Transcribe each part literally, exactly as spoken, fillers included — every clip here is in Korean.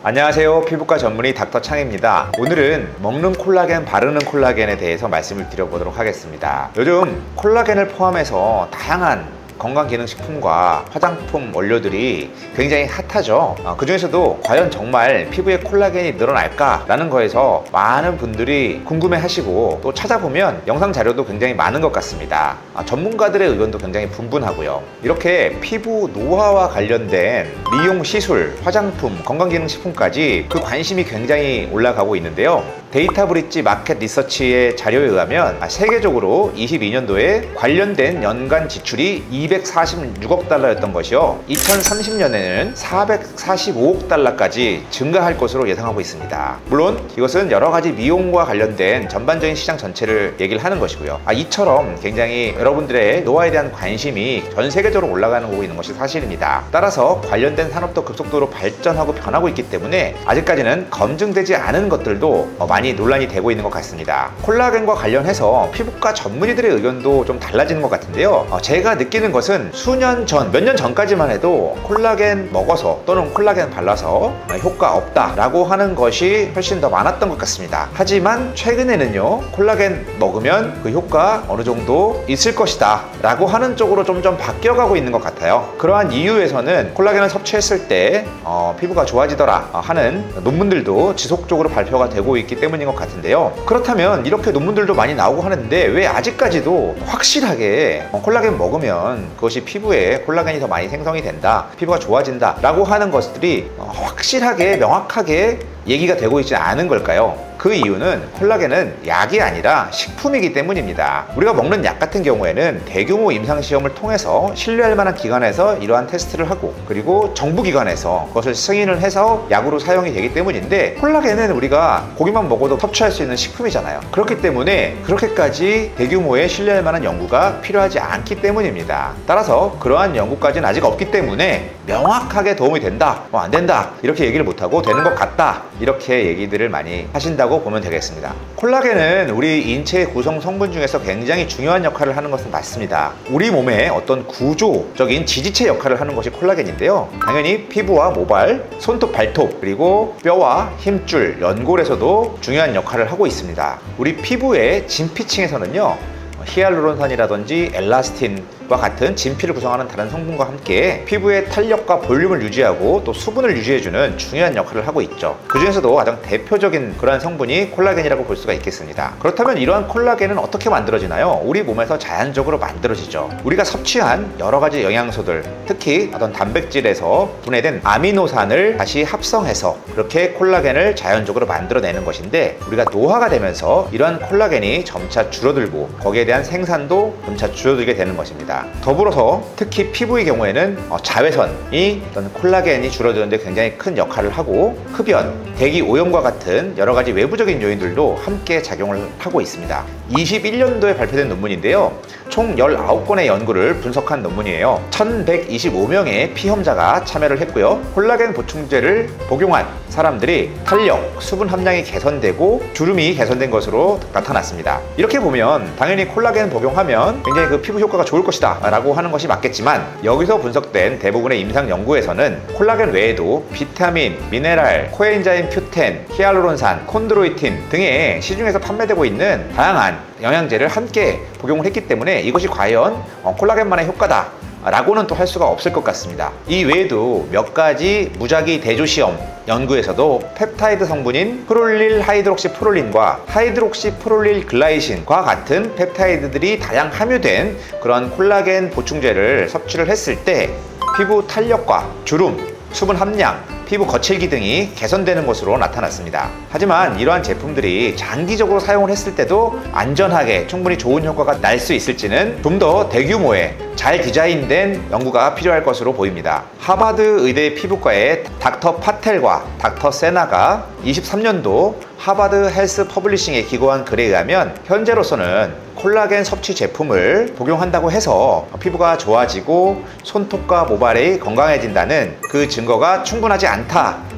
안녕하세요, 피부과 전문의 닥터 창입니다. 오늘은 먹는 콜라겐, 바르는 콜라겐에 대해서 말씀을 드려보도록 하겠습니다. 요즘 콜라겐을 포함해서 다양한 건강기능식품과 화장품 원료들이 굉장히 핫하죠. 어, 그 중에서도 과연 정말 피부에 콜라겐이 늘어날까? 라는 거에서 많은 분들이 궁금해 하시고 또 찾아보면 영상 자료도 굉장히 많은 것 같습니다. 아, 전문가들의 의견도 굉장히 분분하고요. 이렇게 피부 노화와 관련된 미용 시술, 화장품, 건강기능식품까지 그 관심이 굉장히 올라가고 있는데요. 데이터 브릿지 마켓 리서치의 자료에 의하면 세계적으로 이십이 년도에 관련된 연간 지출이 이백사십육억 달러였던 것이요, 이천삼십 년에는 사백사십오억 달러까지 증가할 것으로 예상하고 있습니다. 물론 이것은 여러 가지 미용과 관련된 전반적인 시장 전체를 얘기를 하는 것이고요. 아, 이처럼 굉장히 여러분들의 노화에 대한 관심이 전 세계적으로 올라가는 거고 있는 것이 사실입니다. 따라서 관련된 산업도 급속도로 발전하고 변하고 있기 때문에 아직까지는 검증되지 않은 것들도 많이 논란이 되고 있는 것 같습니다. 콜라겐과 관련해서 피부과 전문의들의 의견도 좀 달라지는 것 같은데요. 어, 제가 느끼는 것은 수년 전, 몇 년 전까지만 해도 콜라겐 먹어서 또는 콜라겐 발라서 효과 없다 라고 하는 것이 훨씬 더 많았던 것 같습니다. 하지만 최근에는요, 콜라겐 먹으면 그 효과 어느 정도 있을 것이다 라고 하는 쪽으로 점점 바뀌어가고 있는 것 같아요. 그러한 이유에서는 콜라겐을 섭취했을 때 어, 피부가 좋아지더라 하는 논문들도 지속적으로 발표가 되고 있기 때문인 것 같은데요. 그렇다면 이렇게 논문들도 많이 나오고 하는데 왜 아직까지도 확실하게 콜라겐 먹으면 그것이 피부에 콜라겐이 더 많이 생성이 된다, 피부가 좋아진다 라고 하는 것들이 확실하게 명확하게 얘기가 되고 있지 않은 걸까요? 그 이유는 콜라겐은 약이 아니라 식품이기 때문입니다. 우리가 먹는 약 같은 경우에는 대규모 임상시험을 통해서 신뢰할 만한 기관에서 이러한 테스트를 하고, 그리고 정부기관에서 그것을 승인을 해서 약으로 사용이 되기 때문인데, 콜라겐은 우리가 고기만 먹어도 섭취할 수 있는 식품이잖아요. 그렇기 때문에 그렇게까지 대규모의 신뢰할 만한 연구가 필요하지 않기 때문입니다. 따라서 그러한 연구까지는 아직 없기 때문에 명확하게 도움이 된다, 뭐 안 된다 이렇게 얘기를 못하고 되는 것 같다 이렇게 얘기들을 많이 하신다고 보면 되겠습니다. 콜라겐은 우리 인체의 구성 성분 중에서 굉장히 중요한 역할을 하는 것은 맞습니다. 우리 몸의 어떤 구조적인 지지체 역할을 하는 것이 콜라겐인데요, 당연히 피부와 모발, 손톱, 발톱, 그리고 뼈와 힘줄, 연골에서도 중요한 역할을 하고 있습니다. 우리 피부의 진피층에서는요, 히알루론산이라든지 엘라스틴과 같은 진피를 구성하는 다른 성분과 함께 피부의 탄력과 볼륨을 유지하고 또 수분을 유지해주는 중요한 역할을 하고 있죠. 그 중에서도 가장 대표적인 그러한 성분이 콜라겐이라고 볼 수가 있겠습니다. 그렇다면 이러한 콜라겐은 어떻게 만들어지나요? 우리 몸에서 자연적으로 만들어지죠. 우리가 섭취한 여러 가지 영양소들, 특히 어떤 단백질에서 분해된 아미노산을 다시 합성해서 그렇게 콜라겐을 자연적으로 만들어내는 것인데, 우리가 노화가 되면서 이러한 콜라겐이 점차 줄어들고 거기에 대한 생산도 점차 줄어들게 되는 것입니다. 더불어서 특히 피부의 경우에는 자외선이 어떤 콜라겐이 줄어드는데 굉장히 큰 역할을 하고, 흡연, 대기 오염과 같은 여러 가지 외부적인 요인들도 함께 작용을 하고 있습니다. 이십일 년도에 발표된 논문인데요, 총 열아홉 건의 연구를 분석한 논문이에요. 천백이십오 명의 피험자가 참여를 했고요, 콜라겐 보충제를 복용한 사람들이 탄력, 수분 함량이 개선되고 주름이 개선된 것으로 나타났습니다. 이렇게 보면 당연히 콜라겐 복용하면 굉장히 그 피부 효과가 좋을 것이다 라고 하는 것이 맞겠지만, 여기서 분석된 대부분의 임상 연구에서는 콜라겐 외에도 비타민, 미네랄, 코엔자임 큐텐, 히알루론산, 콘드로이틴 등의 시중에서 판매되고 있는 다양한 영양제를 함께 복용을 했기 때문에 이것이 과연 콜라겐만의 효과다 라고는 또 할 수가 없을 것 같습니다. 이 외에도 몇 가지 무작위 대조시험 연구에서도 펩타이드 성분인 프롤릴 하이드록시 프롤린과 하이드록시 프롤릴 글라이신과 같은 펩타이드들이 다량 함유된 그런 콜라겐 보충제를 섭취를 했을 때 피부 탄력과 주름, 수분 함량, 피부 거칠기 등이 개선되는 것으로 나타났습니다. 하지만 이러한 제품들이 장기적으로 사용을 했을 때도 안전하게 충분히 좋은 효과가 날 수 있을지는 좀 더 대규모의 잘 디자인된 연구가 필요할 것으로 보입니다. 하버드 의대 피부과의 닥터 파텔과 닥터 세나가 이십삼 년도 하버드 헬스 퍼블리싱에 기고한 글에 의하면 현재로서는 콜라겐 섭취 제품을 복용한다고 해서 피부가 좋아지고 손톱과 모발이 건강해진다는 그 증거가 충분하지 않다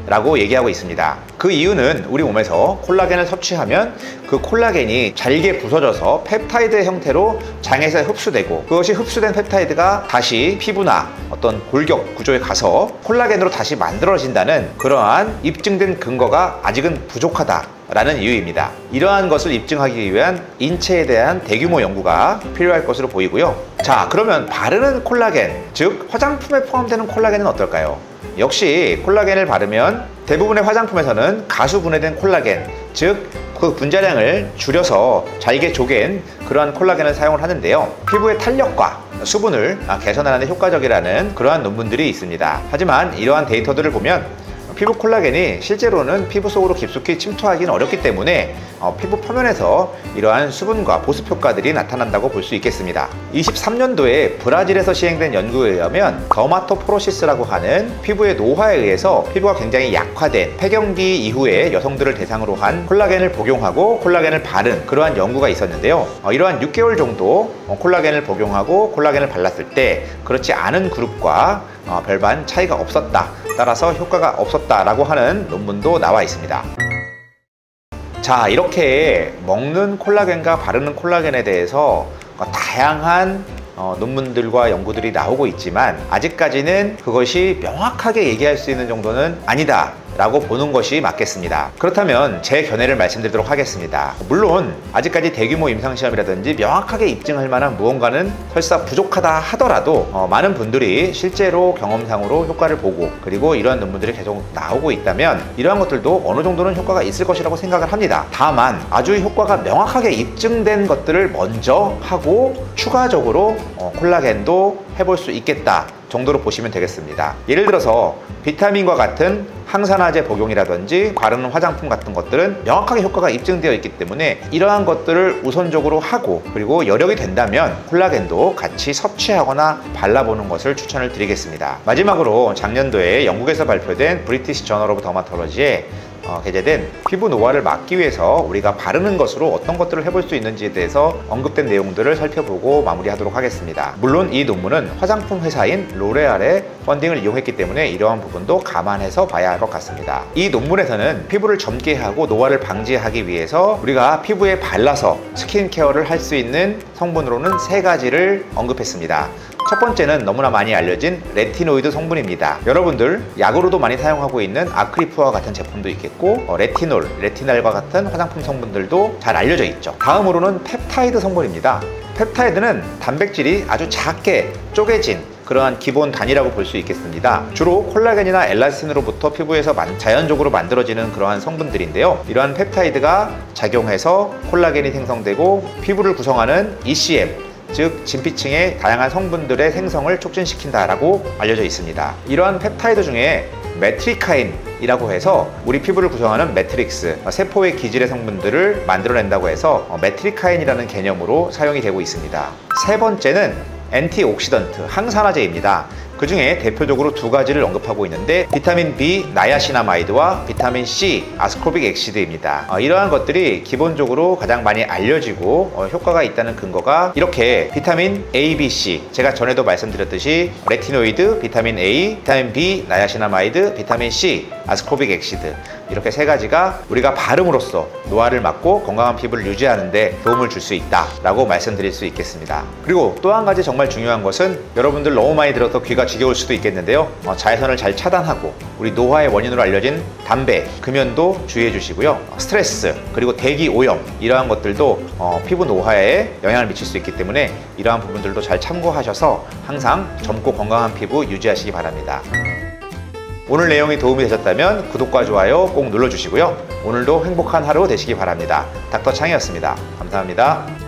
라고 얘기하고 있습니다. 그 이유는 우리 몸에서 콜라겐을 섭취하면 그 콜라겐이 잘게 부서져서 펩타이드 형태로 장에서 흡수되고, 그것이 흡수된 펩타이드가 다시 피부나 어떤 골격 구조에 가서 콜라겐으로 다시 만들어진다는 그러한 입증된 근거가 아직은 부족하다라는 이유입니다. 이러한 것을 입증하기 위한 인체에 대한 대규모 연구가 필요할 것으로 보이고요. 자, 그러면 바르는 콜라겐, 즉 화장품에 포함되는 콜라겐은 어떨까요? 역시 콜라겐을 바르면 대부분의 화장품에서는 가수 분해된 콜라겐, 즉 그 분자량을 줄여서 잘게 조갠 그러한 콜라겐을 사용을 하는데요. 피부의 탄력과 수분을 개선하는 데 효과적이라는 그러한 논문들이 있습니다. 하지만 이러한 데이터들을 보면 피부 콜라겐이 실제로는 피부 속으로 깊숙이 침투하기는 어렵기 때문에 어, 피부 표면에서 이러한 수분과 보습 효과들이 나타난다고 볼 수 있겠습니다. 이십삼 년도에 브라질에서 시행된 연구에 의하면 더마토포로시스라고 하는 피부의 노화에 의해서 피부가 굉장히 약화된 폐경기 이후에 여성들을 대상으로 한 콜라겐을 복용하고 콜라겐을 바른 그러한 연구가 있었는데요. 어, 이러한 육 개월 정도 어, 콜라겐을 복용하고 콜라겐을 발랐을 때 그렇지 않은 그룹과 어, 별반 차이가 없었다, 따라서 효과가 없었다라고 하는 논문도 나와 있습니다. 자, 이렇게 먹는 콜라겐과 바르는 콜라겐에 대해서 다양한 어, 논문들과 연구들이 나오고 있지만 아직까지는 그것이 명확하게 얘기할 수 있는 정도는 아니다 라고 보는 것이 맞겠습니다. 그렇다면 제 견해를 말씀드리도록 하겠습니다. 물론 아직까지 대규모 임상시험이라든지 명확하게 입증할 만한 무언가는 설사 부족하다 하더라도 어, 많은 분들이 실제로 경험상으로 효과를 보고, 그리고 이러한 논문들이 계속 나오고 있다면 이러한 것들도 어느 정도는 효과가 있을 것이라고 생각을 합니다. 다만 아주 효과가 명확하게 입증된 것들을 먼저 하고 추가적으로 어, 콜라겐도 해볼 수 있겠다 정도로 보시면 되겠습니다. 예를 들어서 비타민과 같은 항산화제 복용이라든지 바르는 화장품 같은 것들은 명확하게 효과가 입증되어 있기 때문에 이러한 것들을 우선적으로 하고, 그리고 여력이 된다면 콜라겐도 같이 섭취하거나 발라보는 것을 추천을 드리겠습니다. 마지막으로 작년도에 영국에서 발표된 브리티시 저널 오브 더마톨러지에 어, 게재된 피부 노화를 막기 위해서 우리가 바르는 것으로 어떤 것들을 해볼 수 있는지에 대해서 언급된 내용들을 살펴보고 마무리하도록 하겠습니다. 물론 이 논문은 화장품 회사인 로레알의 펀딩을 이용했기 때문에 이러한 부분도 감안해서 봐야 할 것 같습니다. 이 논문에서는 피부를 젊게 하고 노화를 방지하기 위해서 우리가 피부에 발라서 스킨케어를 할 수 있는 성분으로는 세 가지를 언급했습니다. 첫 번째는 너무나 많이 알려진 레티노이드 성분입니다. 여러분들 약으로도 많이 사용하고 있는 아크리프와 같은 제품도 있겠고 어, 레티놀, 레티날과 같은 화장품 성분들도 잘 알려져 있죠. 다음으로는 펩타이드 성분입니다. 펩타이드는 단백질이 아주 작게 쪼개진 그러한 기본 단위라고 볼 수 있겠습니다. 주로 콜라겐이나 엘라스틴으로부터 피부에서 자연적으로 만들어지는 그러한 성분들인데요. 이러한 펩타이드가 작용해서 콜라겐이 생성되고 피부를 구성하는 이씨엠, 즉 진피층의 다양한 성분들의 생성을 촉진시킨다라고 알려져 있습니다. 이러한 펩타이드 중에 메트리카인이라고 해서 우리 피부를 구성하는 매트릭스, 세포의 기질의 성분들을 만들어낸다고 해서 메트리카인이라는 개념으로 사용이 되고 있습니다. 세 번째는 엔티옥시던트, 항산화제입니다. 그 중에 대표적으로 두 가지를 언급하고 있는데 비타민 B, 나야시나마이드와 비타민 C, 아스코빅 액시드입니다. 어, 이러한 것들이 기본적으로 가장 많이 알려지고 어, 효과가 있다는 근거가 이렇게 비타민 A, B, C, 제가 전에도 말씀드렸듯이 레티노이드, 비타민 A, 비타민 B, 나야시나마이드, 비타민 C, 아스코빅 액시드, 이렇게 세 가지가 우리가 바름으로써 노화를 막고 건강한 피부를 유지하는 데 도움을 줄 수 있다 라고 말씀드릴 수 있겠습니다. 그리고 또 한 가지 정말 중요한 것은 여러분들 너무 많이 들어서 귀가 지겨울 수도 있겠는데요. 어, 자외선을 잘 차단하고 우리 노화의 원인으로 알려진 담배, 금연도 주의해 주시고요. 스트레스, 그리고 대기 오염, 이러한 것들도 어, 피부 노화에 영향을 미칠 수 있기 때문에 이러한 부분들도 잘 참고하셔서 항상 젊고 건강한 피부 유지하시기 바랍니다. 오늘 내용이 도움이 되셨다면 구독과 좋아요 꼭 눌러주시고요. 오늘도 행복한 하루 되시기 바랍니다. 닥터 창이었습니다. 감사합니다.